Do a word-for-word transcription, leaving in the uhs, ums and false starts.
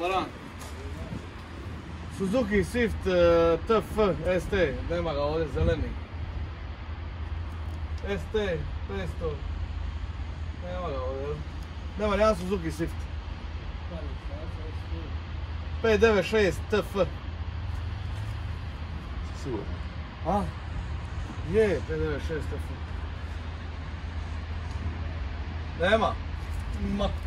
Varan. Suzuki Swift uh, T F S T, nema ga ovdje, zeleni. S T petsto, nema ga ovdje, nema jedan Suzuki Swift. pet devet šest T F. Sigurno. A? Je, pet devet šest T F. Nema. Ma.